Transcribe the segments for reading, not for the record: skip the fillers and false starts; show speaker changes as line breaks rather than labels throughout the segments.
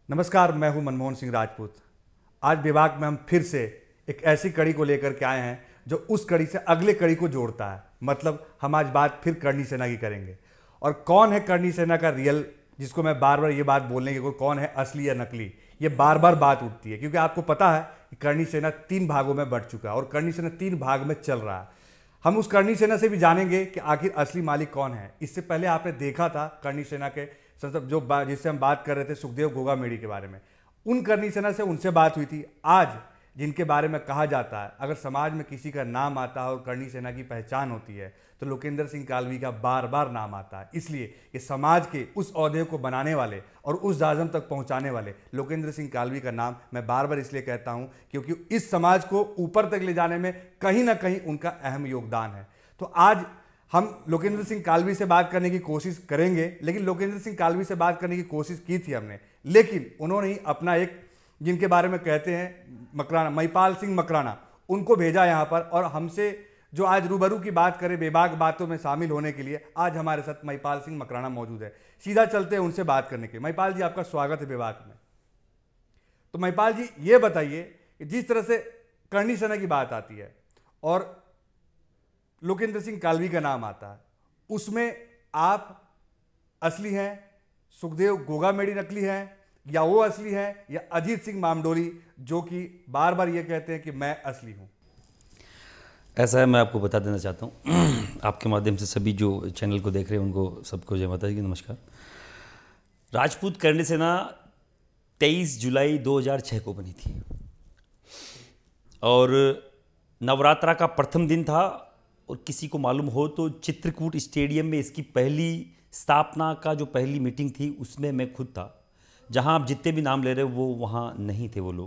नमस्कार, मैं हूं मनमोहन सिंह राजपूत। आज विभाग में हम फिर से एक ऐसी कड़ी को लेकर के आए हैं जो उस कड़ी से अगले कड़ी को जोड़ता है। मतलब हम आज बात फिर करनी सेना की करेंगे। और कौन है करनी सेना का रियल, जिसको मैं बार बार ये बात बोलने की कोई, कौन है असली या नकली, ये बार बार बात उठती है। क्योंकि आपको पता है कि करनी सेना 3 भागों में बढ़ चुका है और करनी सेना 3 भाग में चल रहा है। हम उस करनी सेना से भी जानेंगे कि आखिर असली मालिक कौन है। इससे पहले आपने देखा था करनी सेना के जो जिससे हम बात कर रहे थे, सुखदेव गोगामेडी के बारे में, उन करनी सेना से उनसे बात हुई थी। आज जिनके बारे में कहा जाता है, अगर समाज में किसी का नाम आता है और करनी सेना की पहचान होती है तो लोकेंद्र सिंह कालवी का बार बार नाम आता है। इसलिए ये समाज के उस ओहदे को बनाने वाले और उस जाजम तक पहुंचाने वाले लोकेंद्र सिंह कालवी का नाम मैं बार बार इसलिए कहता हूं क्योंकि इस समाज को ऊपर तक ले जाने में कहीं ना कहीं उनका अहम योगदान है। तो आज हम लोकेंद्र सिंह कालवी से बात करने की कोशिश करेंगे। लेकिन लोकेंद्र सिंह कालवी से बात करने की कोशिश की थी हमने, लेकिन उन्होंने ही अपना एक, जिनके बारे में कहते हैं मकराना, महिपाल सिंह मकराना, उनको भेजा यहाँ पर। और हमसे जो आज रूबरू की बात करें, बेबाक बातों में शामिल होने के लिए आज हमारे साथ महिपाल सिंह मकराना मौजूद है। सीधा चलते हैं उनसे बात करने के। महिपाल जी, आपका स्वागत है बेबाक में। तो महिपाल जी, ये बताइए कि जिस तरह से करनी सेना की बात आती है और लोकेंद्र सिंह कालवी का नाम आता है, उसमें आप असली हैं, सुखदेव गोगामेडी नकली हैं, या वो असली हैं, या अजीत सिंह मामडोली जो कि बार बार ये कहते हैं कि मैं असली हूं?
ऐसा है, मैं आपको बता देना चाहता हूं आपके माध्यम से सभी जो चैनल को देख रहे हैं उनको सबको जय माता दी, नमस्कार। राजपूत करनी सेना 23 जुलाई 2006 को बनी थी और नवरात्रा का प्रथम दिन था। और किसी को मालूम हो तो चित्रकूट स्टेडियम में इसकी पहली स्थापना का जो पहली मीटिंग थी उसमें मैं खुद था। जहां आप जितने भी नाम ले रहे हो वो वहां नहीं थे वो लोग।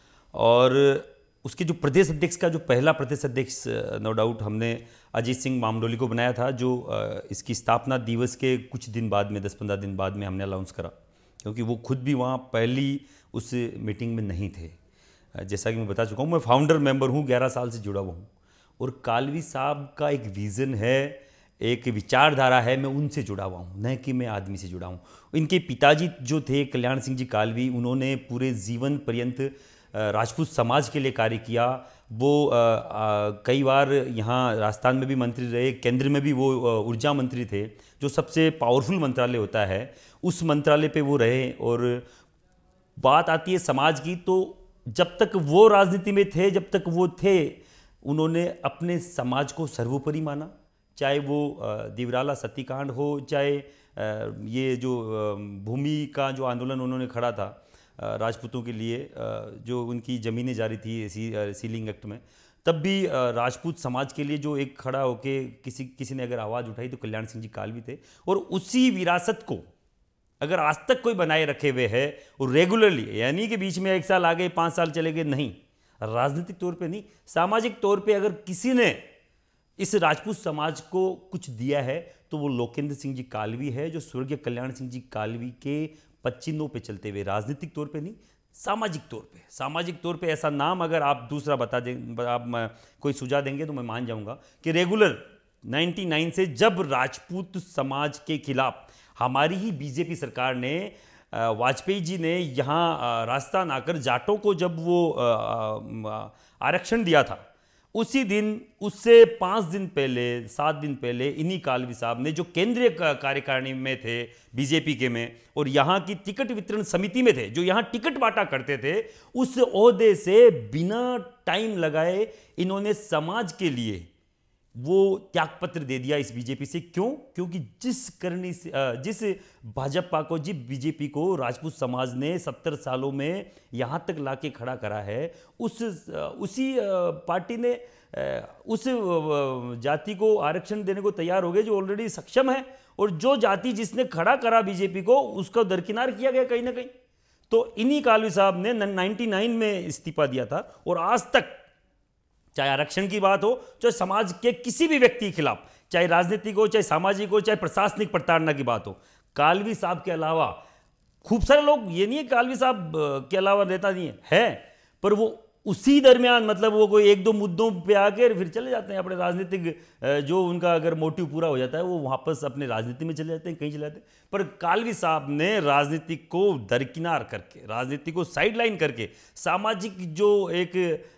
और उसके जो प्रदेश अध्यक्ष का जो पहला प्रदेश अध्यक्ष नो डाउट हमने अजीत सिंह मामडोली को बनाया था, जो इसकी स्थापना दिवस के कुछ दिन बाद में, 10-15 दिन बाद में हमने अनाउंस करा, क्योंकि वो खुद भी वहाँ पहली उस मीटिंग में नहीं थे। जैसा कि मैं बता चुका हूँ, मैं फाउंडर मेंबर हूँ, 11 साल से जुड़ा हुआ हूँ। और कालवी साहब का एक विज़न है, एक विचारधारा है, मैं उनसे जुड़ा हुआ हूँ, न कि मैं आदमी से जुड़ा हूँ। इनके पिताजी जो थे कल्याण सिंह जी कालवी, उन्होंने पूरे जीवन पर्यंत राजपूत समाज के लिए कार्य किया। वो कई बार यहाँ राजस्थान में भी मंत्री रहे, केंद्र में भी वो ऊर्जा मंत्री थे, जो सबसे पावरफुल मंत्रालय होता है, उस मंत्रालय पे वो रहे। और बात आती है समाज की, तो जब तक वो राजनीति में थे, जब तक वो थे, उन्होंने अपने समाज को सर्वोपरि माना। चाहे वो दिवराला सतीकांड हो, चाहे ये जो भूमि का जो आंदोलन उन्होंने खड़ा था राजपूतों के लिए, जो उनकी ज़मीनें जारी थी सीलिंग एक्ट में, तब भी राजपूत समाज के लिए जो एक खड़ा होके किसी ने अगर आवाज़ उठाई तो कल्याण सिंह जी कालवी थे। और उसी विरासत को अगर आज तक कोई बनाए रखे हुए है और रेगुलरली, यानी कि बीच में 1 साल आ गए, 5 साल चले गए, नहीं, राजनीतिक तौर पे नहीं, सामाजिक तौर पे अगर किसी ने इस राजपूत समाज को कुछ दिया है तो वो लोकेंद्र सिंह जी कालवी है, जो स्वर्गीय कल्याण सिंह जी कालवी के पच्चीनों पे चलते हुए, राजनीतिक तौर पे नहीं, सामाजिक तौर पे ऐसा नाम अगर आप दूसरा बता दें, आप कोई सुझाव देंगे तो मैं मान जाऊंगा कि रेगुलर 99 से जब राजपूत समाज के खिलाफ हमारी ही बीजेपी सरकार ने, वाजपेयी जी ने यहाँ राजस्थान आकर जाटों को जब वो आरक्षण दिया था, उसी दिन, उससे 5 दिन पहले, 7 दिन पहले इन्हीं कालवी साहब ने, जो केंद्रीय कार्यकारिणी में थे बीजेपी के में और यहाँ की टिकट वितरण समिति में थे, जो यहाँ टिकट बांटा करते थे, उस ओहदे से बिना टाइम लगाए इन्होंने समाज के लिए वो त्यागपत्र दे दिया इस बीजेपी से। क्यों? क्योंकि जिस भाजपा को, जिस बीजेपी को राजपूत समाज ने 70 सालों में यहाँ तक लाके खड़ा करा है, उसी पार्टी ने उस जाति को आरक्षण देने को तैयार हो गए जो ऑलरेडी सक्षम है, और जो जाति जिसने खड़ा करा बीजेपी को, उसको दरकिनार किया गया कहीं ना कहीं। तो इन्हीं कालवी साहब ने 99 में इस्तीफा दिया था, और आज तक चाहे आरक्षण की बात हो, चाहे समाज के किसी भी व्यक्ति के खिलाफ, चाहे राजनीतिक हो, चाहे सामाजिक हो, चाहे प्रशासनिक प्रताड़ना की बात हो, कालवी साहब के अलावा खूब सारे लोग, ये नहीं है कालवी साहब के अलावा नेता नहीं है, पर वो उसी दरमियान मतलब वो कोई एक दो मुद्दों पे आके फिर चले जाते हैं अपने राजनीतिक जो उनका अगर मोटिव पूरा हो जाता है वो वापस अपने राजनीति में चले जाते हैं, कहीं चले जाते हैं। पर कालवी साहब ने राजनीति को दरकिनार करके, राजनीति को साइडलाइन करके, सामाजिक जो एक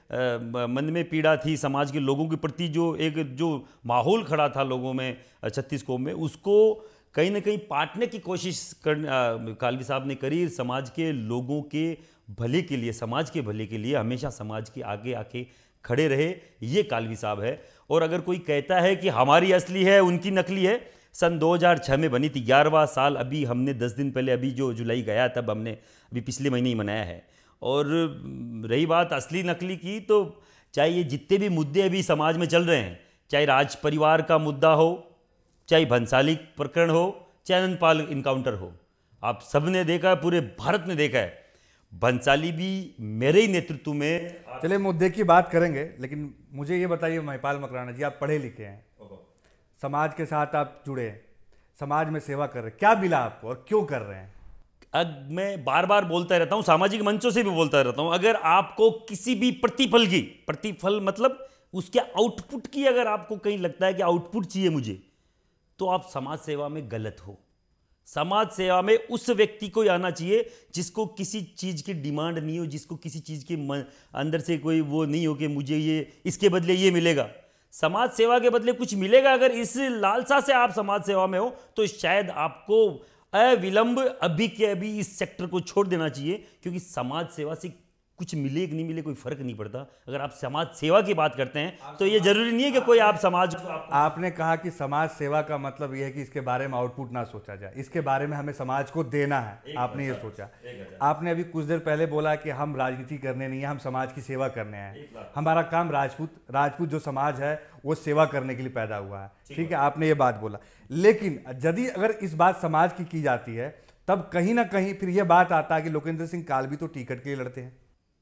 मन में पीड़ा थी समाज के लोगों के प्रति, जो माहौल खड़ा था लोगों में छत्तीसगढ़ में, उसको कहीं ना कहीं पाटने की कोशिश कालवी साहब ने करी। समाज के लोगों के भले के लिए, समाज के भले के लिए हमेशा समाज के आगे आके खड़े रहे, ये कालवी साहब है। और अगर कोई कहता है कि हमारी असली है उनकी नकली है, सन 2006 में बनी थी, 11वां साल अभी हमने 10 दिन पहले, अभी जो जुलाई गया तब हमने अभी पिछले महीने ही मनाया है। और रही बात असली नकली की, तो चाहे ये जितने भी मुद्दे अभी समाज में चल रहे हैं, चाहे राज परिवार का मुद्दा हो, चाहे भंसाली प्रकरण हो, चाहे अनंतपाल इनकाउंटर हो, आप सब ने देखा है, पूरे भारत ने देखा है, भंसाली भी मेरे ही नेतृत्व में।
चलिए मुद्दे की बात करेंगे, लेकिन मुझे ये बताइए महिपाल मकराना जी, आप पढ़े लिखे हैं, समाज के साथ आप जुड़े हैं, समाज में सेवा कर रहे हैं, क्या मिला आपको और क्यों कर रहे हैं?
अब मैं बार बार बोलता रहता हूं, सामाजिक मंचों से भी बोलता रहता हूं, अगर आपको किसी भी प्रतिफल मतलब उसके आउटपुट की, अगर आपको कहीं लगता है कि आउटपुट चाहिए मुझे, तो आप समाज सेवा में गलत हो। समाज सेवा में उस व्यक्ति को आना चाहिए जिसको किसी चीज की डिमांड नहीं हो, जिसको किसी चीज के अंदर से कोई वो नहीं हो कि मुझे ये इसके बदले ये मिलेगा, समाज सेवा के बदले कुछ मिलेगा। अगर इस लालसा से आप समाज सेवा में हो तो शायद आपको अविलंब अभी के अभी इस सेक्टर को छोड़ देना चाहिए, क्योंकि समाज सेवा से कुछ मिले कि नहीं मिले कोई फर्क नहीं पड़ता। अगर आप समाज सेवा की बात करते हैं तो ये जरूरी नहीं है कि कोई आप समाज को
आपने कहा कि समाज सेवा का मतलब यह है कि इसके बारे में आउटपुट ना सोचा जाए, इसके बारे में हमें समाज को देना है, आपने ये सोचा। आपने अभी कुछ देर पहले बोला कि हम राजनीति करने नहीं है, हम समाज की सेवा करने हैं, हमारा काम राजपूत जो समाज है वो सेवा करने के लिए पैदा हुआ है, ठीक है, आपने ये बात बोला। लेकिन यदि अगर इस बात समाज की जाती है, तब कहीं ना कहीं फिर यह बात आता है कि लोकेंद्र सिंह कालवी तो टिकट के लिए लड़ते हैं।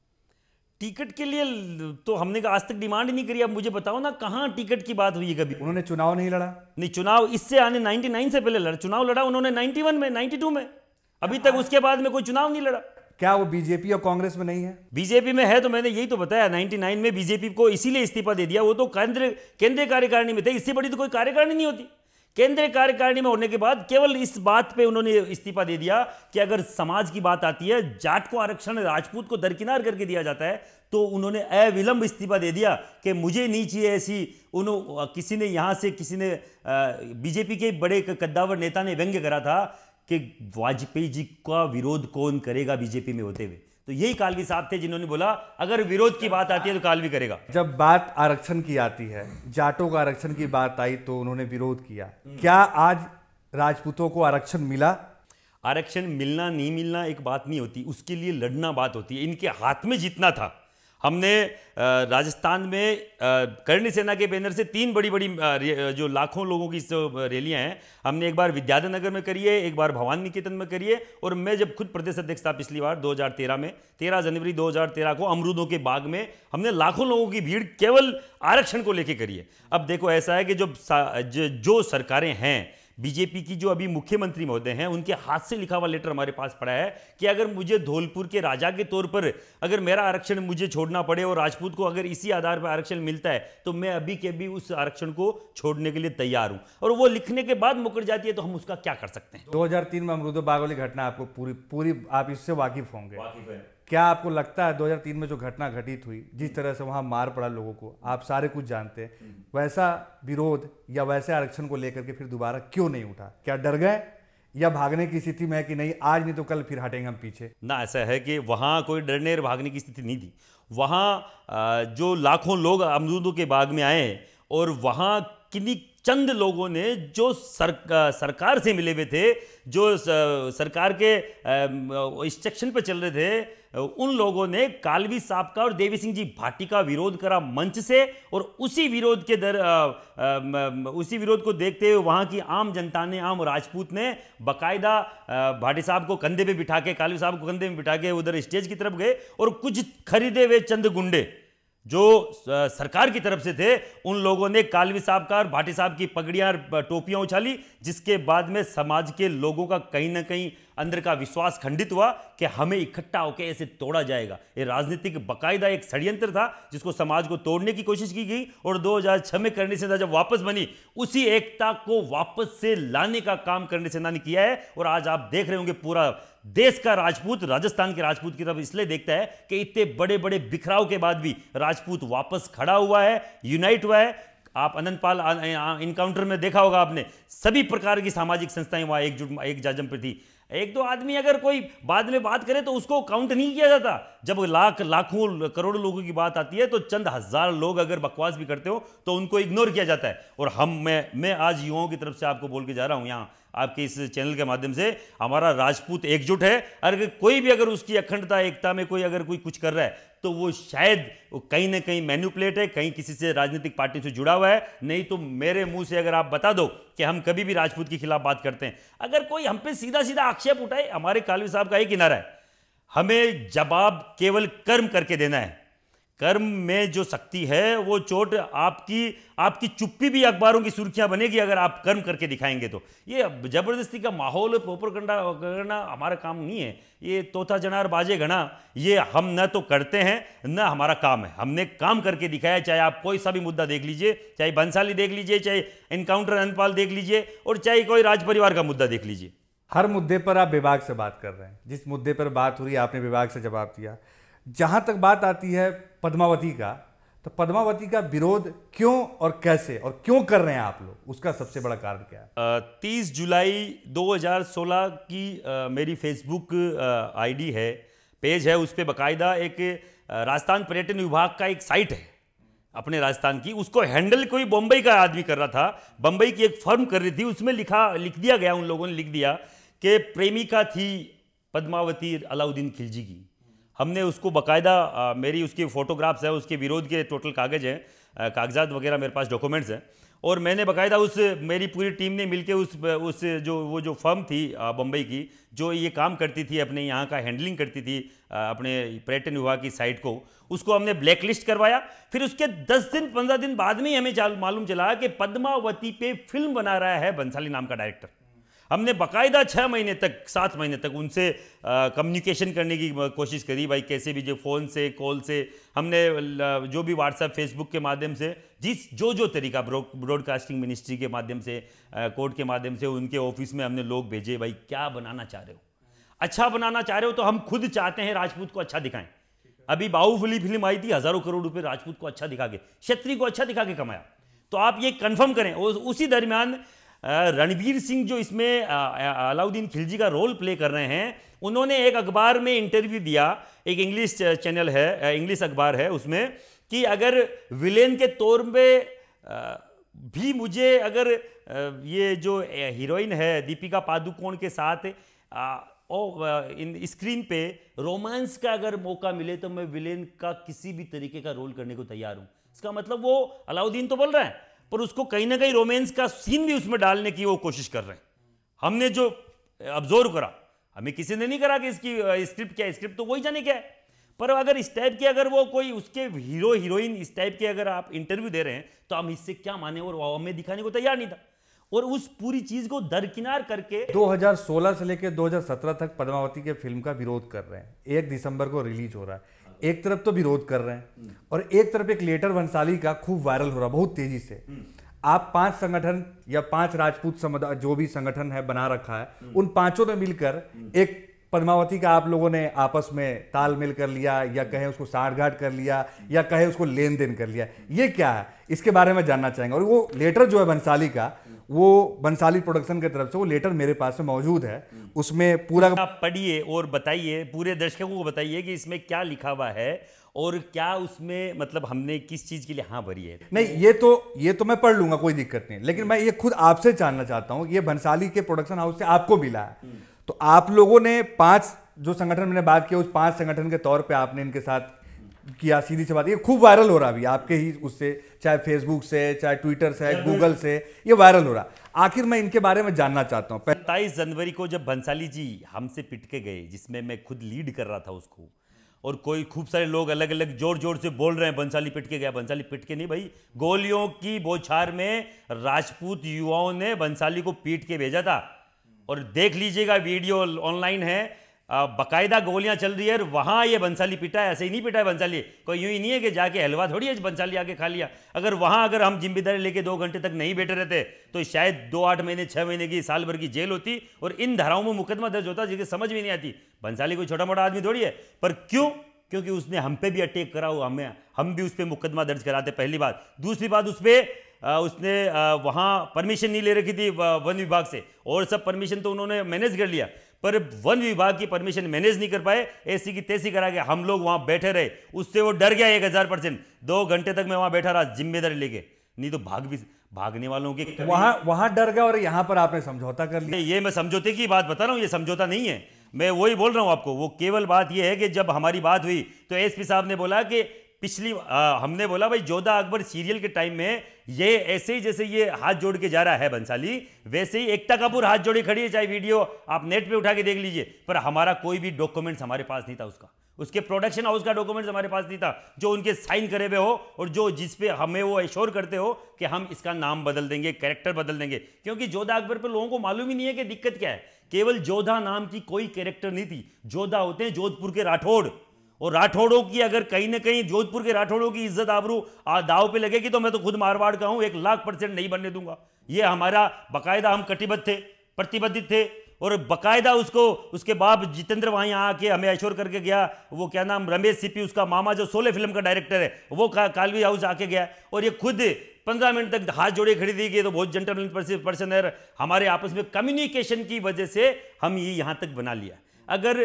टिकट के लिए तो हमने आज तक डिमांड नहीं करी। अब मुझे बताओ ना, कहां टिकट की बात हुई है कभी?
उन्होंने चुनाव नहीं लड़ा।
नहीं, चुनाव इससे आने 99 से पहले चुनाव लड़ा उन्होंने, 91 में, 92 में, अभी तक उसके बाद में कोई चुनाव नहीं लड़ा।
क्या वो बीजेपी और कांग्रेस में नहीं है?
बीजेपी में है, तो मैंने यही तो बताया, 99 में बीजेपी को इसीलिए इस्तीफा दे दिया, वो तो केंद्रीय कार्यकारिणी में थे, इससे बड़ी तो कोई कार्यकारिणी नहीं होती। केंद्रीय कार्यकारिणी में होने के बाद केवल इस बात पे उन्होंने इस्तीफा दे दिया कि अगर समाज की बात आती है, जाट को आरक्षण राजपूत को दरकिनार करके दिया जाता है, तो उन्होंने अविलंब इस्तीफा दे दिया कि मुझे नहीं चाहिए ऐसी। किसी ने यहाँ से, किसी ने बीजेपी के बड़े कद्दावर नेता ने व्यंग्य करा था कि वाजपेयी जी का विरोध कौन करेगा बीजेपी में होते हुए, तो यही कालवी साहब थे जिन्होंने बोला अगर विरोध की बात आती है तो कालवी करेगा।
जब बात आरक्षण की आती है, जाटों का आरक्षण की बात आई तो उन्होंने विरोध किया। क्या आज राजपूतों को आरक्षण मिला?
आरक्षण मिलना नहीं मिलना एक बात नहीं होती, उसके लिए लड़ना बात होती है। इनके हाथ में जीतना था। हमने राजस्थान में कर्णी सेना के बैनर से 3 बड़ी बड़ी जो लाखों लोगों की रैलियां हैं, हमने एक बार विद्याधर में करी है, एक बार भवानी निकेतन में करी है, और मैं जब खुद प्रदेश अध्यक्ष था पिछली बार 2013 में, 13 जनवरी 2013 को अमरूदों के बाग में हमने लाखों लोगों की भीड़ केवल आरक्षण को लेकर करी है। अब देखो ऐसा है कि जो सरकारें हैं, बीजेपी की जो अभी मुख्यमंत्री महोदय हैं, उनके हाथ से लिखा हुआ लेटर हमारे पास पड़ा है कि अगर मुझे धौलपुर के राजा के तौर पर अगर मेरा आरक्षण मुझे छोड़ना पड़े और राजपूत को अगर इसी आधार पर आरक्षण मिलता है, तो मैं अभी के अभी उस आरक्षण को छोड़ने के लिए तैयार हूं। और वो लिखने के बाद मुकर जाती है तो हम उसका क्या कर सकते हैं?
2003 में अमरूदों बाग वाली घटना आपको पूरी आप इससे वाकिफ होंगे। क्या आपको लगता है 2003 में जो घटना घटित हुई, जिस तरह से वहां मार पड़ा लोगों को, आप सारे कुछ जानते हैं, वैसा विरोध या वैसे आरक्षण को लेकर के फिर दोबारा क्यों नहीं उठा? क्या डर गए या भागने की स्थिति में है कि नहीं आज नहीं तो कल फिर हटेंगे हम पीछे?
ना, ऐसा है कि वहां कोई डरने और भागने की स्थिति नहीं थी। वहां जो लाखों लोग अमरूदों के बाग में आए और वहां किन्हीं चंद लोगों ने जो सरकार से मिले हुए थे, जो सरकार के इंस्ट्रक्शन पे चल रहे थे, उन लोगों ने कालवी साहब का और देवी सिंह जी भाटी का विरोध करा मंच से, और उसी विरोध को देखते हुए वहां की आम जनता ने, आम राजपूत ने बाकायदा भाटी साहब को कंधे पे बिठा के, कालवी साहब को कंधे में बिठा के उधर स्टेज की तरफ गए, और कुछ खरीदे हुए चंद गुंडे जो सरकार की तरफ से थे, उन लोगों ने कालवी साहब का और भाटी साहब की पगड़ियां टोपियां उछाली, जिसके बाद में समाज के लोगों का कहीं ना कहीं अंदर का विश्वास खंडित हुआ कि हमें इकट्ठा होकर ऐसे तोड़ा जाएगा। ये राजनीतिक बाकायदा एक षड्यंत्र था जिसको समाज को तोड़ने की कोशिश की गई, और 2006 में करनी सेना जब वापस बनी, उसी एकता को वापस से लाने का काम करनी सेना ने किया है। और आज आप देख रहे होंगे पूरा देश का राजपूत राजस्थान के राजपूत की तरफ इसलिए देखता है कि इतने बड़े बड़े बिखराव के बाद भी राजपूत वापस खड़ा हुआ है, यूनाइट हुआ है। आप अनंतपाल इनकाउंटर में देखा होगा आपने, सभी प्रकार की सामाजिक संस्थाएं वहां एकजुट एक जाजम पर थी। एक दो आदमी अगर कोई बाद में बात करे तो उसको काउंट नहीं किया जाता। जब लाखों करोड़ों लोगों की बात आती है तो चंद हजार लोग अगर बकवास भी करते हो तो उनको इग्नोर किया जाता है। और मैं आज युवाओं की तरफ से आपको बोल के जा रहा हूं, यहां आपके इस चैनल के माध्यम से, हमारा राजपूत एकजुट है। अगर कोई भी अगर उसकी अखंडता एकता में कोई अगर कोई कुछ कर रहा है तो वो शायद कहीं ना कहीं मैनिपुलेट है, कहीं किसी से राजनीतिक पार्टी से जुड़ा हुआ है। नहीं तो मेरे मुंह से अगर आप बता दो कि हम कभी भी राजपूत के खिलाफ बात करते हैं, अगर कोई हम पे सीधा सीधा आक्षेप उठाए, हमारे कालवी साहब का एक किनारा है, हमें जवाब केवल कर्म करके देना है। कर्म में जो शक्ति है वो चोट आपकी चुप्पी भी अखबारों की सुर्खियां बनेगी अगर आप कर्म करके दिखाएंगे तो। ये जबरदस्ती का माहौल प्रोपेगेंडा करना हमारा काम नहीं है। ये तोता जनार बाजे घना, ये हम न तो करते हैं न हमारा काम है। हमने काम करके दिखाया, चाहे आप कोई सा भी मुद्दा देख लीजिए, चाहे बंसाली देख लीजिए, चाहे इनकाउंटर अनपाल देख लीजिए, और चाहे कोई राज परिवार का मुद्दा देख लीजिए।
हर मुद्दे पर आप विभाग से बात कर रहे हैं। जिस मुद्दे पर बात हो रही है आपने विभाग से जवाब दिया। जहां तक बात आती है पद्मावती का, तो पद्मावती का विरोध क्यों और कैसे और क्यों कर रहे हैं आप लोग, उसका सबसे बड़ा कारण क्या है?
30 जुलाई 2016 की मेरी फेसबुक आईडी है, पेज है, उस पर बाकायदा एक राजस्थान पर्यटन विभाग का एक साइट है अपने राजस्थान की, उसको हैंडल कोई बम्बई का आदमी कर रहा था, बम्बई की एक फर्म कर रही थी। उसमें लिख दिया गया, उन लोगों ने लिख दिया कि प्रेमिका थी पद्मावती अलाउद्दीन खिलजी की। हमने उसको बाकायदा मेरी उसकी फोटोग्राफ्स है, उसके विरोध के टोटल कागज हैं, कागजात वगैरह मेरे पास डॉक्यूमेंट्स हैं, और मैंने बाकायदा मेरी पूरी टीम ने मिलकर उस जो फर्म थी बम्बई की, जो ये काम करती थी, अपने यहाँ का हैंडलिंग करती थी अपने पर्यटन विभाग की साइट को, उसको हमने ब्लैकलिस्ट करवाया। फिर उसके 10 दिन 15 दिन बाद में ही हमें मालूम चला कि पद्मावती पे फिल्म बना रहा है बंसाली नाम का डायरेक्टर। हमने बाकायदा 6 महीने तक 7 महीने तक उनसे कम्युनिकेशन करने की कोशिश करी, भाई कैसे भी, जो फ़ोन से कॉल से, हमने जो भी व्हाट्सएप फेसबुक के माध्यम से, जो तरीका ब्रॉडकास्टिंग मिनिस्ट्री के माध्यम से, कोर्ट के माध्यम से, उनके ऑफिस में हमने लोग भेजे, भाई क्या बनाना चाह रहे हो, अच्छा बनाना चाह रहे हो तो हम खुद चाहते हैं राजपूत को अच्छा दिखाएं। अभी बाहुबली फिल्म आई थी, हज़ारों करोड़ रुपये राजपूत को अच्छा दिखा के, क्षत्रिय को अच्छा दिखा के कमाया। तो आप ये कन्फर्म करें। उसी दरमियान रणवीर सिंह जो इसमें अलाउद्दीन खिलजी का रोल प्ले कर रहे हैं, उन्होंने एक अखबार में इंटरव्यू दिया, एक इंग्लिश चैनल है, इंग्लिश अखबार है, उसमें कि अगर विलेन के तौर पे भी मुझे अगर ये जो हीरोइन है दीपिका पादुकोण के साथ इन स्क्रीन पे रोमांस का अगर मौका मिले तो मैं विलेन का किसी भी तरीके का रोल करने को तैयार हूं। इसका मतलब वो अलाउद्दीन तो बोल रहे हैं, पर उसको कहीं ना कहीं रोमांस का सीन भी उसमें डालने की वो कोशिश कर रहे हैं। हमने जो ऑब्जर्व करा, हमें किसी ने नहीं करा कि इसकी स्क्रिप्ट क्या है, स्क्रिप्ट तो वही जाने क्या है, पर अगर इस टाइप के अगर वो कोई उसके हीरो हीरोइन इस टाइप के अगर आप इंटरव्यू दे रहे हैं तो हम इससे क्या माने, और वो हमें दिखाने को तैयार नहीं था। और उस पूरी चीज को दरकिनार करके
2016 से लेकर 2017 तक पद्मावती के फिल्म का विरोध कर रहे हैं। 1 दिसंबर को रिलीज हो रहा है। एक तरफ तो विरोध कर रहे हैं और एक तरफ एक लेटर वंशाली का खूब वायरल हो रहा है बहुत तेजी से। आप 5 संगठन या 5 राजपूत समुदाय जो भी संगठन है बना रखा है, उन 5 ने मिलकर एक पद्मावती का आप लोगों ने आपस में तालमेल कर लिया, या कहे उसको साठगांठ कर लिया, या कहे उसको लेन देन कर लिया। ये क्या है, इसके बारे में जानना चाहेंगे। और वो लेटर जो है बंसाली का, वो बंसाली प्रोडक्शन की तरफ से वो लेटर मेरे पास में मौजूद है। उसमें पूरा
आप पढ़िए और बताइए, पूरे दर्शकों को बताइए कि इसमें क्या लिखा हुआ है और क्या उसमें मतलब हमने किस चीज के लिए हाँ भरी है।
नहीं, ये तो मैं पढ़ लूंगा, कोई दिक्कत नहीं, लेकिन मैं ये खुद आपसे जानना चाहता हूं। ये बंसाली के प्रोडक्शन हाउस से आपको मिला है, तो आप लोगों ने 5 जो संगठन मैंने बात किया, उस 5 संगठन के तौर पे आपने इनके साथ किया, सीधी सी बात। ये खूब वायरल हो रहा है अभी आपके ही उससे, चाहे फेसबुक से, चाहे ट्विटर से, गूगल से, ये वायरल हो रहा। आखिर मैं इनके बारे में जानना चाहता हूँ।
27 जनवरी को जब बंसाली जी हमसे पिट के गए, जिसमें मैं खुद लीड कर रहा था उसको, और कोई खूब सारे लोग अलग अलग जोर जोर से बोल रहे हैं बंसाली पिट के गया, बंसाली पिट के नहीं भाई, गोलियों की बौछार में राजपूत युवाओं ने बंसाली को पीट के भेजा था। और देख लीजिएगा, वीडियो ऑनलाइन है, बकायदा गोलियां चल रही है, वहां ये बंसाली पिटा है। ऐसे ही नहीं पिटा है बंसाली, कोई यूं ही नहीं है कि जाके हलवा थोड़ी है बंसाली आके खा लिया। अगर हम जिम्मेदारी लेके 2 घंटे तक नहीं बैठे रहते तो शायद 2-8 महीने 6 महीने की साल भर की जेल होती और इन धाराओं में मुकदमा दर्ज होता, जिसे समझ में नहीं आती। बंसाली कोई छोटा मोटा आदमी थोड़ी है, पर क्यों? क्योंकि उसने हम पे भी अटैक करा हुआ, हम भी उस पर मुकदमा दर्ज कराते, पहली बात। दूसरी बात, उसने वहाँ परमिशन नहीं ले रखी थी वन विभाग से, और सब परमिशन तो उन्होंने मैनेज कर लिया, पर वन विभाग की परमिशन मैनेज नहीं कर पाए, ऐसी की तैसी करा के हम लोग वहाँ बैठे रहे। उससे वो डर गया 1000%। 2 घंटे तक मैं वहाँ बैठा रहा जिम्मेदारी लेके, नहीं तो भागने वालों के
वहाँ डर गया और यहाँ पर आपने समझौता कर लिया।
ये मैं समझौते की बात बता रहा हूँ, ये समझौता नहीं है, मैं वही बोल रहा हूँ आपको। वो केवल बात ये है कि जब हमारी बात हुई तो एसपी साहब ने बोला कि हमने बोला भाई जोधा अकबर सीरियल के टाइम में ये ऐसे ही, जैसे ये हाथ जोड़ के जा रहा है बंसाली, वैसे ही एकता कपूर हाथ जोड़े खड़ी है, चाहे वीडियो आप नेट पे उठा के देख लीजिए। पर हमारा कोई भी डॉक्यूमेंट्स हमारे पास नहीं था, उसके प्रोडक्शन हाउस का डॉक्यूमेंट्स हमारे पास नहीं था जो उनके साइन करे हुए हो और जो जिस पे हमें वो एश्योर करते हो कि हम इसका नाम बदल देंगे, कैरेक्टर बदल देंगे। क्योंकि जोधा अकबर पर लोगों को मालूम ही नहीं है कि दिक्कत क्या है। केवल जोधा नाम की कोई कैरेक्टर नहीं थी। जोधा होते हैं जोधपुर के राठौड़, और राठौड़ों की अगर कहीं ना कहीं जोधपुर के राठौड़ों की इज्जत आबरू दाव पे लगेगी तो मैं तो खुद मारवाड़ का हूं, 1,00,000% नहीं बनने दूंगा। ये हमारा बकायदा, हम कटिबद्ध थे, प्रतिबद्धित थे, और बकायदा उसके बाप जितेंद्र वहीं आके हमें एश्योर करके गया। वो क्या नाम, रमेश सीपी, उसका मामा जो 16 फिल्म का डायरेक्टर है, वो कालवी हाउस आके गया, और ये खुद 15 मिनट तक हाथ जोड़े खड़ी दी गई। तो बहुत जेंटलमैन पर्सन है, हमारे आपस में कम्युनिकेशन की वजह से हम ये यहाँ तक बना लिया। अगर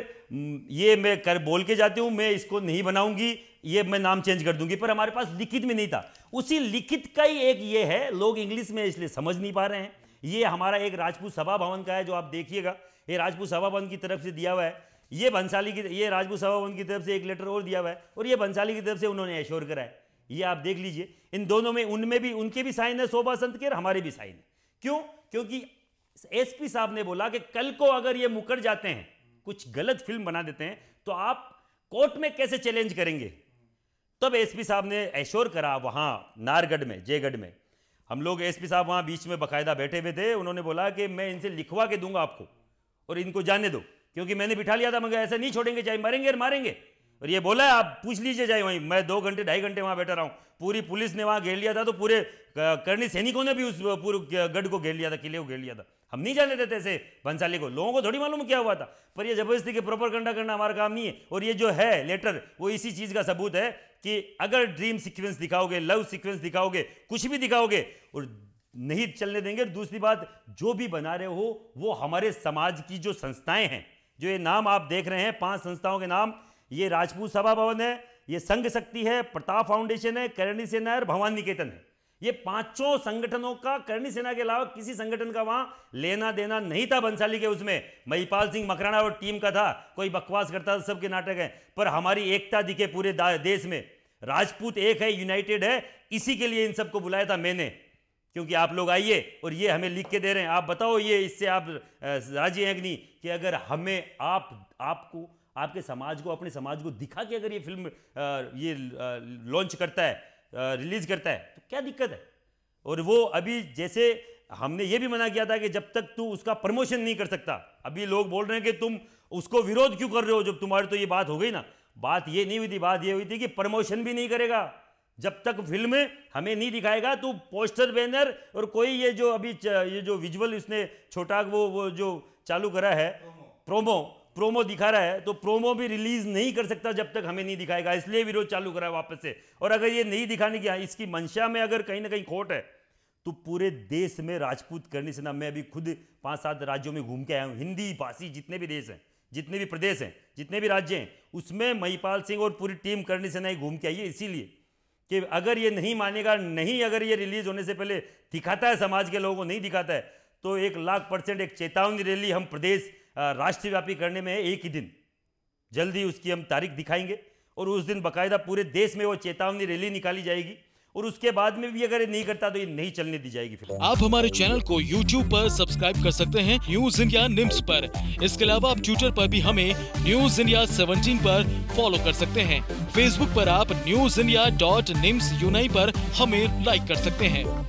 ये मैं बोल के जाती हूँ, मैं इसको नहीं बनाऊंगी, ये मैं नाम चेंज कर दूंगी, पर हमारे पास लिखित में नहीं था। उसी लिखित का ही एक ये है, लोग इंग्लिश में इसलिए समझ नहीं पा रहे हैं। ये हमारा एक राजपूत सभा भवन का है, जो आप देखिएगा, ये राजपूत सभा भवन की तरफ से दिया हुआ है। ये बंसाली की, ये राजपूत सभा भवन की तरफ से एक लेटर और दिया हुआ है, और ये बंसाली की तरफ से उन्होंने एश्योर करा है। ये आप देख लीजिए, इन दोनों में, उनमें भी उनके भी साइन है, शोभा संत के, और हमारे भी साइन है। क्यों? क्योंकि एसपी साहब ने बोला कि कल को अगर ये मुकर जाते हैं, कुछ गलत फिल्म बना देते हैं, तो आप कोर्ट में कैसे चैलेंज करेंगे। तब एसपी साहब ने एश्योर करा, वहां नारगढ़ में, जयगढ़ में, हम लोग, एसपी साहब वहां बीच में बकायदा बैठे हुए थे। उन्होंने बोला कि मैं इनसे लिखवा के दूंगा आपको, और इनको जाने दो, क्योंकि मैंने बिठा लिया था, मगर ऐसा नहीं छोड़ेंगे, चाहे मरेंगे मारेंगे। और ये बोला है, आप पूछ लीजिए चाहे वहीं, मैं 2 घंटे 2.5 घंटे वहां बैठा रहा हूं। पूरी पुलिस ने वहां घेर लिया था, तो पूरे कर्णी सैनिकों ने भी उस पूरे गढ़ को घेर लिया था, किले को घेर लिया था। हम नहीं जाने देते ऐसे बंसाली को, लोगों को थोड़ी मालूम क्या हुआ था। पर ये जबरदस्ती के प्रोपेगेंडा करना हमारा काम नहीं है। और ये जो है लेटर, वो इसी चीज का सबूत है कि अगर ड्रीम सीक्वेंस दिखाओगे, लव सीक्वेंस दिखाओगे, कुछ भी दिखाओगे, और नहीं चलने देंगे। दूसरी बात, जो भी बना रहे हो वो हमारे समाज की जो संस्थाएं हैं, जो ये नाम आप देख रहे हैं, 5 संस्थाओं के नाम, ये राजपूत सभा भवन है, ये संघ शक्ति है, प्रताप फाउंडेशन है, करणी सेना और भवानी निकेतन है। ये 5 संगठनों का, करणी सेना के अलावा किसी संगठन का वहां लेना देना नहीं था बंसाली के। उसमें महिपाल सिंह मकराना और टीम का था, कोई बकवास करता था, सबके नाटक है। पर हमारी एकता दिखे पूरे देश में, राजपूत एक है, यूनाइटेड है। इसी के लिए इन सबको बुलाया था मैंने, क्योंकि आप लोग आइए और ये हमें लिख के दे रहे हैं। आप बताओ, ये इससे आप राजी हैं कि नहीं, कि अगर हमें आपको, आपके समाज को, अपने समाज को दिखा के अगर ये फिल्म ये लॉन्च करता है, रिलीज करता है, तो क्या दिक्कत है। और वो अभी, जैसे हमने ये भी मना किया था कि जब तक तू उसका प्रमोशन नहीं कर सकता, अभी लोग बोल रहे हैं कि तुम उसको विरोध क्यों कर रहे हो, जब तुम्हारी तो ये बात हो गई ना। बात ये नहीं हुई थी, बात ये हुई थी कि प्रमोशन भी नहीं करेगा जब तक फिल्म हमें नहीं दिखाएगा। तो पोस्टर, बैनर और कोई ये जो अभी ये जो विजुअल इसने छोटा वो जो चालू करा है, प्रोमो दिखा रहा है, तो प्रोमो भी रिलीज नहीं कर सकता जब तक हमें नहीं दिखाएगा। इसलिए विरोध चालू करा है वापस से। और अगर ये नहीं दिखाने की, इसकी मंशा में अगर कहीं ना कहीं खोट है, तो पूरे देश में राजपूत करनी सेना, मैं अभी खुद 5-7 राज्यों में घूम के आया हूँ, हिंदी भाषी जितने भी देश हैं, जितने भी प्रदेश हैं, जितने भी राज्य हैं, उसमें महिपाल सिंह और पूरी टीम करनी सेना ही घूम के आई है। इसीलिए कि अगर ये नहीं मानेगा, नहीं अगर ये रिलीज होने से पहले दिखाता है, समाज के लोगों को नहीं दिखाता है, तो 1,00,000% एक चेतावनी रैली हम प्रदेश राष्ट्रव्यापी करने में है। एक ही दिन, जल्दी उसकी हम तारीख दिखाएंगे, और उस दिन बाकायदा पूरे देश में वो चेतावनी रैली निकाली जाएगी। और उसके बाद में भी अगर ये नहीं करता तो ये नहीं चलने दी जाएगी फिल्म।
आप हमारे चैनल को YouTube पर सब्सक्राइब कर सकते हैं न्यूज इंडिया निम्स पर। इसके अलावा आप ट्विटर पर भी हमें न्यूज इंडिया 17 पर फॉलो कर सकते हैं। फेसबुक पर आप newsindia.nimsuni पर हमें लाइक कर सकते हैं।